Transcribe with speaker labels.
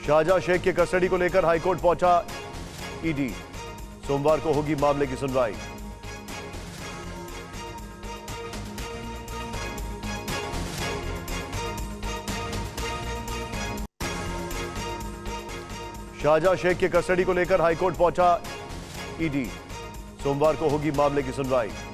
Speaker 1: शाहजहां शेख के कस्टडी को लेकर हाईकोर्ट पहुंचा ईडी। सोमवार को होगी मामले की सुनवाई। शाहजहां शेख के कस्टडी को लेकर हाईकोर्ट पहुंचा ईडी। सोमवार को होगी मामले की सुनवाई।